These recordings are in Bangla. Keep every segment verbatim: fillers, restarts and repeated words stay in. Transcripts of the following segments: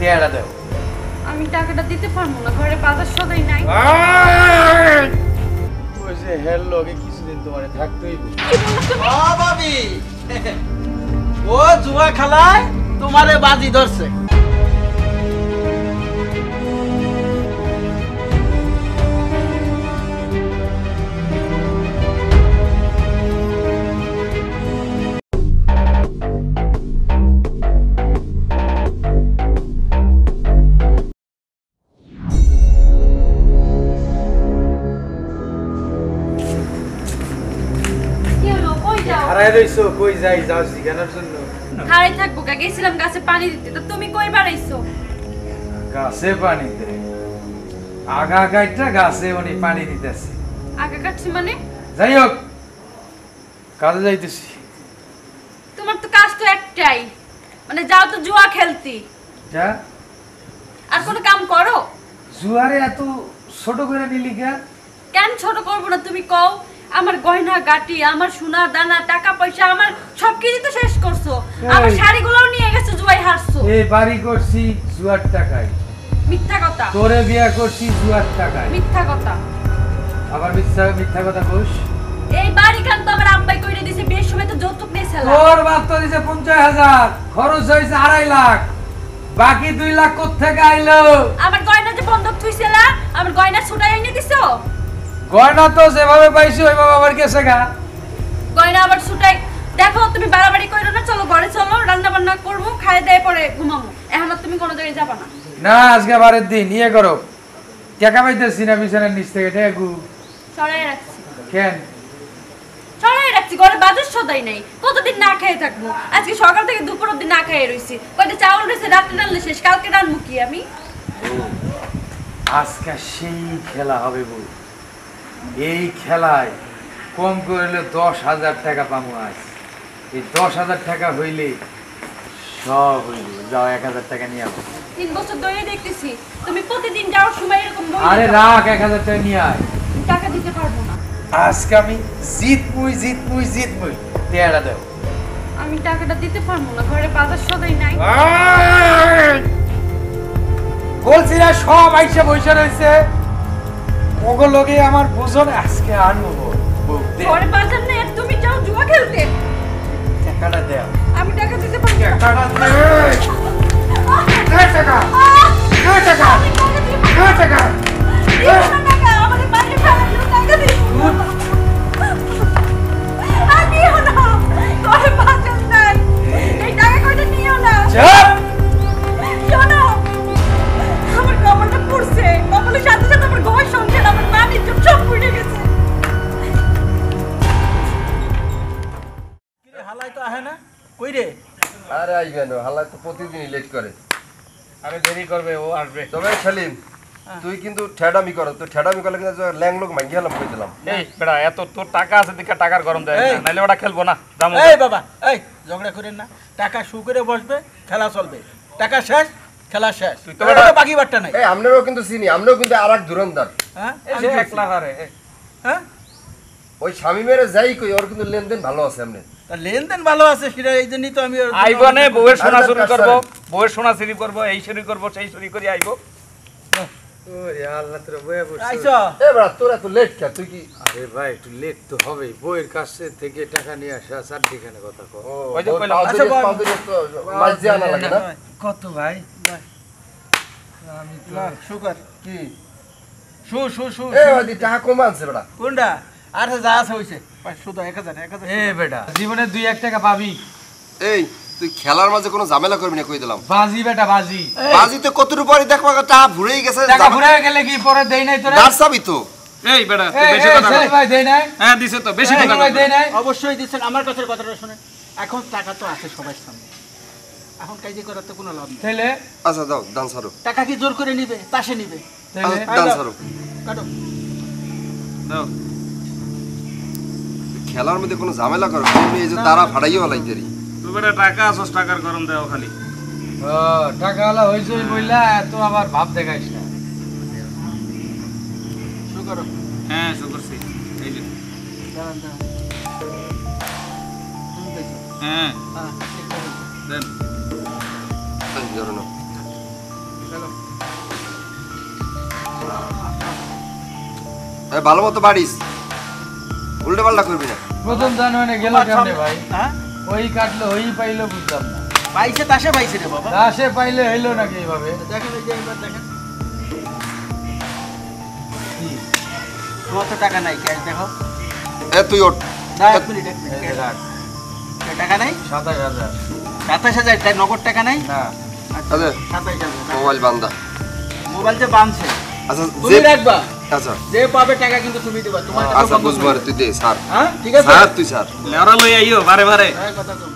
টেয়ারা দাও। আমি টাকাটা দিতে পারবো না, ঘরে বাজার সদাই নাই। ওই যে হেল লগে কিছুদিন তোমারে থাকতেই বল। ও ভাবি, ও জুয়া খেলায় তোমারে বাজি ধরছে। হারাই রইছো, কই যাই যাও জিগানোর জন্য? হারাই থাকবো কা, গেছিলাম গাছে পানি দিতে, তো তুমি কই বাড়াইছো? গাছে পানি দে, আগা কাইটা গাছে উনি পানি দিতেছে। আগা কাটছি মানে? যাই হোক, কাজে যাইতেছি। তোমার তো কাজ তো একটাই, মানে যাও তো জুয়া খেলতি। যা, আর কোনো কাম করো? জুয়ারে এত ছোট করে নিলি কেন? কেন ছোট করবো না তুমি কও? আমার গয়না গাটি, আমার সোনা দানা, টাকা পয়সা, আমার সবকিছু তো শেষ করছো। আমার শাড়িগুলোও নিয়ে গেছো, জুয়াই হারছো। এই বাড়ি করছি জুয়ার টাকায়। মিথ্যা কথা। তোরে বিয়া করছি জুয়ার টাকায়। মিথ্যা কথা। আবার মিথ্যা মিথ্যা কথা কইস? এই বাড়ি কান তো আমার আব্বাই কইরে দিছে, বিয়ের সময় তো যৌতুক নিয়েছিল। তোর বাপ তো দিছে পঞ্চাশ হাজার, খরচ হইছে আড়াই লাখ, বাকি দুই লাখ কোথা থেকে আইলো? আমার গয়না যে বন্ধক থুইছিলা, আমার গয়না ছুটাই এনে দিছো। গয়না তো যেভাবে পাইছি ওইভাবে আবার গেছে গা। গয়না আবার ছুটাই। দেখো তুমি বাড়াবাড়ি কইরো না, চলো ঘরে চলো, রান্না বান্না করবো, খাইয়ে দেয় পরে ঘুমাবো। এখন আর তুমি কোনো জায়গায় যাবা না। না, আজকে বারের দিন ইয়ে করো, টাকা পাইতেছি না বিছানার নিচ থেকে ঠেকু। ছড়াই রাখছি। কেন? ছড়াই রাখছি, ঘরে বাজার সদাই নাই, কতদিন না খেয়ে থাকবো। আজকে সকাল থেকে দুপুর অব্দি না খেয়ে রইছি। কয়টা চাউল রয়েছে, রাত্রে রান্না শেষ, কালকে রান্নু কি আমি? আজকে সেই খেলা হবে বউ। এই খেলায় কম করলে দশ হাজার টাকা পাবো আজ। এই দশ হাজার টাকা হইলে সব হইল। যাও, এক হাজার টাকা নিয়ে আসো। তিন বছর ধরে দেখতেছি তুমি প্রতিদিন যাওয়ার সময় এরকম বই। আরে রাখ, এক হাজার টাকা নিয়ে আয়। টাকা দিতে পারবো না। আজকে আমি জিতমুই জিতমুই জিতমুই। টেয়ারা দাও। আমি টাকাটা দিতে পারবো না, ঘরে বাজার সদাই নাই। বলছি না সব আইসা বইসা রয়েছে, ওগো লগে আমার বুঝন আজকে আনবো। ঘরে বাজার নেই, তুমি যাও জুয়া খেলতে। টাকাটা দাও। আমি টাকা দিতে পারবো না। টাকাটা দে। দে টাকা। দে টাকা। দে টাকা। আমাদের বাইরে ফেলার টাকা দিই। আর নিও না, ঘরে বাজার নাই, এই টাকা কয়টা নিও না। চুপ। শোনো, আমার কপালটা পুড়ছে, কপালের সাথে সাথে আমার ঘর সংসার, আমার মান ইজ্জত সব পুড়ে গেছে। হালাই তো আহে না, কই রে? আরে আইবে না, হালাই তো প্রতিদিনই লেট করে। আরে দেরি করবে, ও আসবে। তবে সেলিম, তুই কিন্তু ঠেডামি করো, তো ঠেডামি করলে কিন্তু ল্যাং লোক মাইকে গেলাম কই দিলাম। এই বেটা, এত তোর টাকা আছে দিকে টাকার গরম দেয় না, নাইলে ওটা খেলবো না। জামু এই বাবা, এই ঝগড়া করেন না। টাকা শু করে বসবে, খেলা চলবে। টাকা শেষ, খেলা শেষ। তুই তো বেটা বাকি বাট্টা নাই। এই আমরাও কিন্তু চিনি, আমরাও কিন্তু আরেক ধুরন্দার। হ্যাঁ এই যে একলা হারে। হ্যাঁ, ওই স্বামী মেরে যাই কই, ওর কিন্তু লেনদেন ভালো আছে। আমনে তা লেনদেন ভালো আছে, সেটা এই জন্যই তো আমি ওর- আইবনে বউয়ের সোনা চুরি করবো, বউয়ের সোনা চুরি করবো, এই চুরি করবো, সেই চুরি করে আইবো। ওরে আল্লাহ, তোরা বইয়া পড়ছিস। আইছো? এ বড়া, তোর এত লেট কে? তুই কি? আরে ভাই, একটু লেট তো হবেই। বইয়ের কাছে থেকে টাকা নিয়ে আসা চারটিখানে কথা কও। ও, ওই যে ওর কইলাম, পাউডারে- আচ্ছা, বল। পাউডারে তো মাঝে আনা লাগে না? কত ভাই? ভাই, আমি তো না, শুকর। কি? শু, শু, শু, এ শু। ওদি টাকা কম আনছে বড়া। কোনটা? আর যা আছে হইছে। শুধু এক হাজার, এক হাজার। এ বেটা, জীবনে দুই এক টাকা পাবি। এই তুই খেলার মাঝে কোনো ঝামেলা করবি না কই দিলাম। বাজি বেটা, বাজি। বাজিতে কতটুকু পরে দেখবা টাকা ভুরেই গেছে। টাকা ঘুরে গেলে কি পরে দেই নাই তোরা? দাঁড় চাবি তো। এই বেটা, তুই এই, বেশি এই, কথা সেলিম কর। ভাই দেই নাই? হ্যাঁ দিছে তো, বেশি কথা সেলিম ভাই কর। দেই নাই? অবশ্যই দিচ্ছেন। আমার কাছে কথাটা শুনেন। এখন টাকা তো আছে সবার সামনে, এখন কাজে করার তো কোনো লাভ নেই। তাহলে আচ্ছা দাও, দান সারো। টাকা কি জোর করে নিবে? তাসে নিবে। তাহলে আচ্ছা, দান সারো। কাটো। দাও। খেলার মধ্যে কোনো ঝামেলা করো, তুমি এই যে তারা ফাড়াইও লাইতেরি। তুই বেটা টাকা আছস, টাকার গরম দেও খালি। ও, টাকাওয়ালা হইছই বইলা এত আবার ভাব দেখাইস না। শুরু করো। হ্যাঁ শুরু করছি। এই যে দাঁড়ান, দাঁড়ান। তুমি দেখো। হ্যাঁ হ্যাঁ, ঠিক আছে। দেন। এই ধরো না। এই ভালো মতো বাড়িস উল্টে পাল্টা করবি না প্রথম দান হয়ে গেল কেমনে ভাই হ্যাঁ ওই কাটলো ওই পাইলো বুঝলাম না পাইছে তাসে পাইছে রে বাবা দাসে পাইলে হইলো নাকি এইভাবে দেখেন এই যে এবার দেখেন কি? তোমার তো টাকা নাই ক্যাশ দেখো এ তুই ওঠ না এক মিনিট এক মিনিট এই যে রাখ, টাকা নাই সাতাশ হাজার সাতাশ হাজার তাই নগদ টাকা নাই না আচ্ছা আচ্ছা। সাতাশ হাজার মোবাইল বান্দা মোবাইল যে বানছে আচ্ছা তুমি যে রাখবা আচ্ছা যে পাবে টাকা কিন্তু তুমি দিবা তোমার টাকা আচ্ছা বন্ধ বুঝবো করবে। আর তুই দে স্যার হ্যাঁ ঠিক আছে স্যার তুই স্যার লেওরা লই আইও বারে বারে হ্যাঁ কথা তো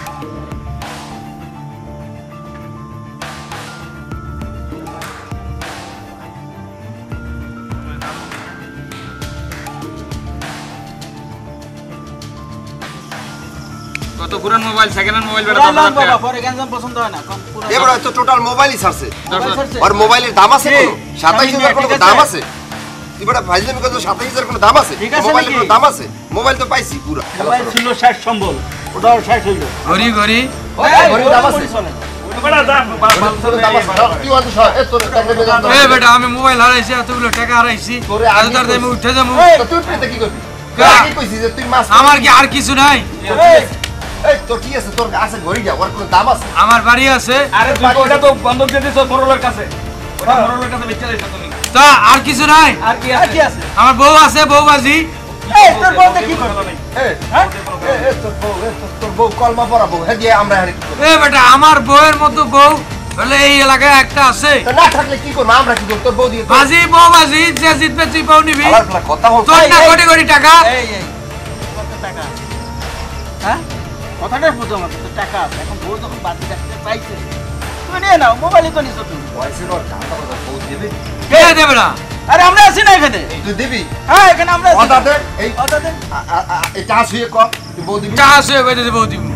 কত পুরান মোবাইল সেকেন্ড হ্যান্ড মোবাইল বেটা পুরা দশ লাম হাজার বাবা টাকা। পরে গঞ্জাম পছন্দ হয় না কোন পুরো এবার তো টোটাল মোবাইলই ছাড়ছে মোবাইল ছাড়ছে? আর মোবাইলের দাম আছে এই, কোনো সাতাইশ হাজার কোনো ঠিক আছে। দাম আছে তুই বড় ফাইজলামি করছো সাতাইশ হাজার কোনো দাম আছে ঠিক আছে মোবাইলের নাকি? কোনো দাম আছে মোবাইল তো পাইছি পুরো মোবাইল ছিল ষাট সম্বল ওটাও ষাট হইল ঘড়ি ঘড়ি ঘড়ির দাম আছে বেটা দাম বা- বা- তোর দাম আছে তুই ওয়ান সর এ তোর দাম এ বেটা আমি মোবাইল হারাইছি এতগুলো টাকা হারাইছি তোরে আজ আগে তার আমি উঠে যাবো তুই পেতে কি করবি কা? কি কইছিস যে তুই মাছ আমার কি আর কিছু নাই এই তোর কি আছে তোর আছে ঘড়িটা ওর কোনো দাম আছে আমার বাড়ি আছে আরে তুই ওটা তো বন্ধক দিয়ে দিছো মোরলের কাছে ওটা মোরলের কাছে বেচে দিছো তুমি তা আর কিছু নাই আর কি আর কি আছে আমার বউ আছে বউ বাজি এই তোর বলতে কি করবে এ হ্যাঁ এ, এ, তোর বউ এ, তোর- তোর বউ কলমা পড়াবো হ্যাঁ দিয়ে আমরা হারি এ বেটা আমার বউয়ের মতো বউ বলে এই এলাকায় একটা আছে তো না থাকলে কি করবো আমরা কি করবো তোর বউ দিয়ে তো- বাজি বউ বাজি যে জিতবে তুই বউ নিবি আলার ফালা কথা হোক তোর না কোটি কোটি টাকা এই এই কত টাকা হ্যাঁ কথাটা বুঝো আমার তো টাকা আছে এখন বউ যখন বাড়তি রাখতে পাইছে তুমি নিয়ে নাও মোবাইলই তো নিছো তুমি বয়সের ওর টাকা কথা বউ দিবি কে দেবে না আরে আমরা আছি না এখানে তুই দিবি হ্যাঁ এখানে আমরা আছি কথা দে এই কথা দেন আ- আ- আ- এই চাষ হয়ে কর তুই বউ দিবি টাকা আছে কইতে বউ দিব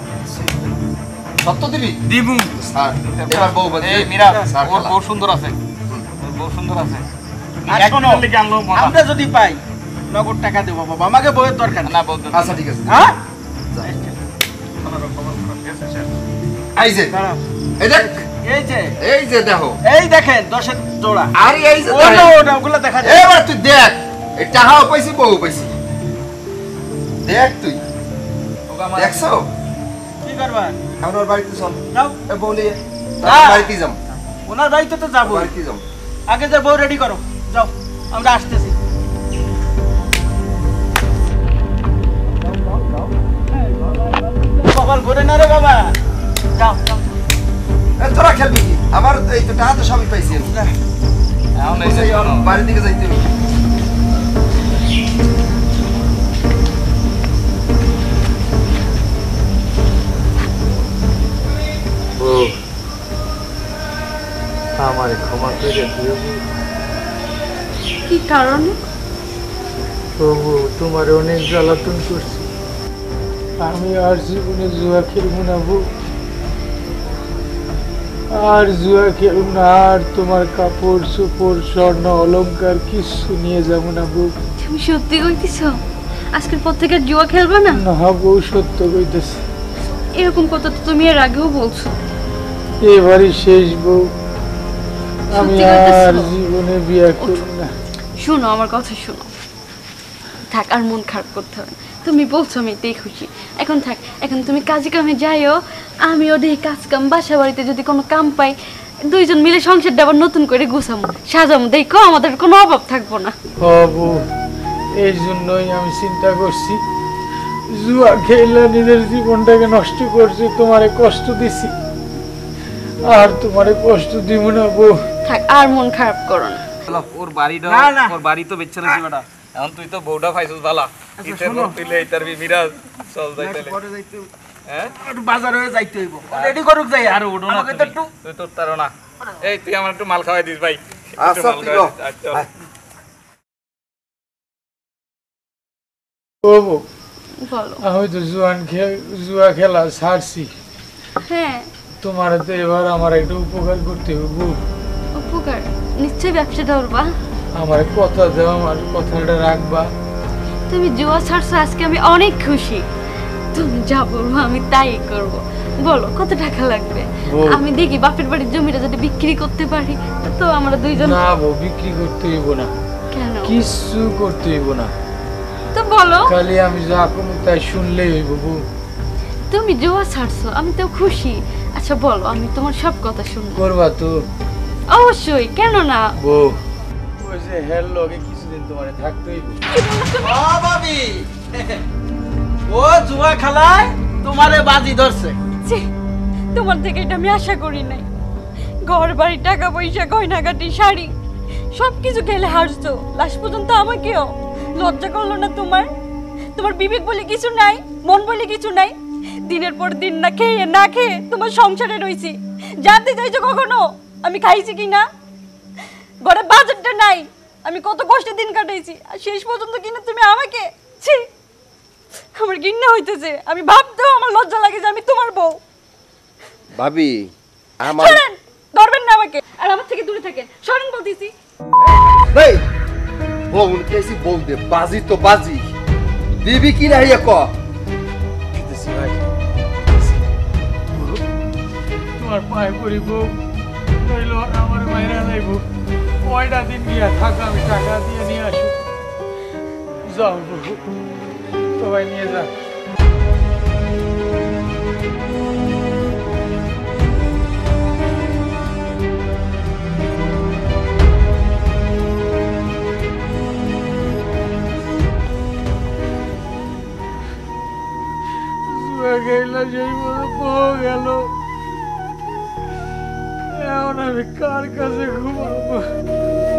সত্য দিবি দিমু স্যার এবার বউ বল এই মিরাজ স্যার ওর খেলা। বউ সুন্দর আছে ওর বউ সুন্দর আছে আর এক শোনো, মিনিট লিখে আনলো মজা আমরা যদি পাই নগদ টাকা দেবো বাবা আমাকে বইয়ের দরকার না না বলতে আচ্ছা ঠিক আছে হ্যাঁ এই যে দাঁড়াও। এই দেখ এই যে এই যে দেখো এই দেখেন দশের জোড়া আরে এই যে ওটা দেখ। ওটা ওগুলো দেখা যায় এবার তুই দেখ এই টাকাও পাইছি বউ পাইছি দেখ তুই দেখছো কি করবা আমার বাড়িতে চল যাও এ বউ নিয়ে না। তারপর বাড়িতে যাম ওনার বাড়িতে তো যাবো বাড়িতে যাম আগে যে বউ রেডি করো যাও আমরা আসতেছি কপাল ঘুরে না রে বাবা যাও যাও এ তোরা খেলবি কি আমার এই তো টাকা তো সবই পাইছি আমি এখন এই যে এই শোনো, বাড়ির দিকে যাইতে হবে। বউ আমার ক্ষমা করে দিও কি কারণে প্রভু তোমার অনেক জ্বালাতন করছি আমি আর জীবনে জুয়া খেলবো না বউ আর জুয়া খেলবো না আর তোমার কাপড় চোপড় স্বর্ণ অলংকার কিছু নিয়ে যাবো না বউ তুমি সত্যি কইতেছ আজকের পর থেকে জুয়া খেলবে না না বউ সত্য কইতেছে এরকম কথা তো তুমি এর আগেও বলছো এবারই শেষ বউ আমি সত্যি কইতেছো? আর জীবনে বিয়ে করব না শোনো আমার কথা শোনো থাক আর মন খারাপ করতে হবে না। তুমি বলছো আমি এতেই খুশি এখন থাক এখন তুমি কাজে কামে যাইও আমিও দেখি কাজ কাম বাসা বাড়িতে যদি কোনো কাম পাই দুইজন মিলে সংসারটা আবার নতুন করে গুছামো সাজামো দেখো আমাদের কোনো অভাব থাকবো না হবু এই জন্যই আমি চিন্তা করছি জুয়া খেলা নিজের জীবনটাকে নষ্ট করছি তোমারে কষ্ট দিছি আর তোমারে কষ্ট দিব না বউ থাক আর মন খারাপ করো না চলো, ওর বাড়িটা না, না। ওর বাড়ি তো বেচছে না বেটা এখন তুই তো বউটা পাইছিস ভালা ইতের বউ তুইলে ইতার বি মিরাজ চল যাই তাইলে পরে যাইতে হইব। হ্যাঁ একটু বাজার হয়ে যাইতে হইব রেডি করুক যাই আর উঠো না আমাকে তো তুমি। একটু তুই তো তারো না এই তুই আমার একটু মাল খাওয়াই দিস ভাই একটু আচ্ছা, মাল তুই খাওয়াই ল। দিস, আচ্ছা। আয়। ও বউ বলো আমি তো জুয়ান খে- জুয়া খেলা ছাড়ছি হ্যাঁ তোমার তো এবার আমার একটা উপকার করতে হবে বউ উপকার নিশ্চয়ই ব্যবসা ধরবা আমার কথা দেওয়া আমার কথাটা রাখবা তুমি জুয়া ছাড়ছো আজকে আমি অনেক খুশি তুমি যা বলবো আমি তাই করব বলো কত টাকা লাগবে বল। আমি দেখি বাপের বাড়ির জমিটা যদি বিক্রি করতে পারি তো আমরা দুইজন না বউ বিক্রি করতে হইব না কেন কিচ্ছু করতে হইব না, তো বলো। খালি আমি যা কোনো তাই শুনলেই হইব বউ। তুমি জোয়া ছাড়ছো, আমি তো খুশি। আচ্ছা বলো, আমি তোমার সব কথা শুনবো। করবা তো? অবশ্যই, কেন না। বউ ওই যে হেল লগে কিছুদিন তোমারে থাকতে হইব। ও ভাবি, ও জুয়া খেলায় তোমারে বাজি ধরছে। ছি, তোমার থেকে এটা আমি আশা করি নাই। ঘর বাড়ি, টাকা পয়সা, গয়নাগাটি, শাড়ি সব কিছু খেলে হারছো, লাস্ট পর্যন্ত আমাকেও। লজ্জা করলো না তোমার? তোমার বিবেক বলে কিছু নাই, মন বলে কিছু নাই? দিনের পর দিন না খেয়ে না খেয়ে তোমার সংসারে রয়েছি। জানতে চাইছো কখনো আমি খাইছি কি না? ঘরে বাজারটা নাই, আমি কত কষ্টে দিন কাটাইছি, আর শেষ পর্যন্ত কিনা তুমি আমাকে। ছি, আমার ঘৃণা হইতেছে। আমি ভাবতেও আমার লজ্জা লাগে যে আমি তোমার বউ। ভাবি আমার সরেন, ধরবেন না আমাকে, আর আমার থেকে দূরে থাকেন। সরেন বলতেছি। এই বউ কেসি বউ দে, বাজি তো বাজি দিবি কি না ইয়া ক। দিতেছি ভাই, তোমার পায়ে পড়ি বউ, নইল আমার মায়েরা যাইব। কয়টা দিন গিয়া থাক, আমি টাকা দিয়ে নিয়ে আসো। যাও বউ, সবাই নিয়ে যা। গেলা সেই বউ গেল, এখন আমি কার কাছে ঘুমাবো?